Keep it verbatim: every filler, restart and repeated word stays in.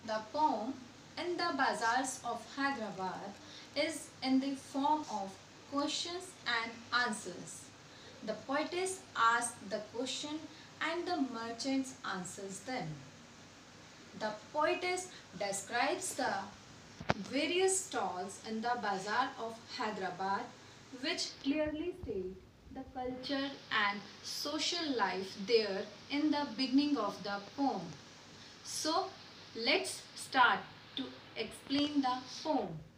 The poem in the Bazaars of Hyderabad is in the form of questions and answers. The poetess asks the question and the merchant answers them. The poetess describes the various stalls in the Bazaar of Hyderabad which clearly state the culture and social life there in the beginning of the poem. So let's start to explain the poem.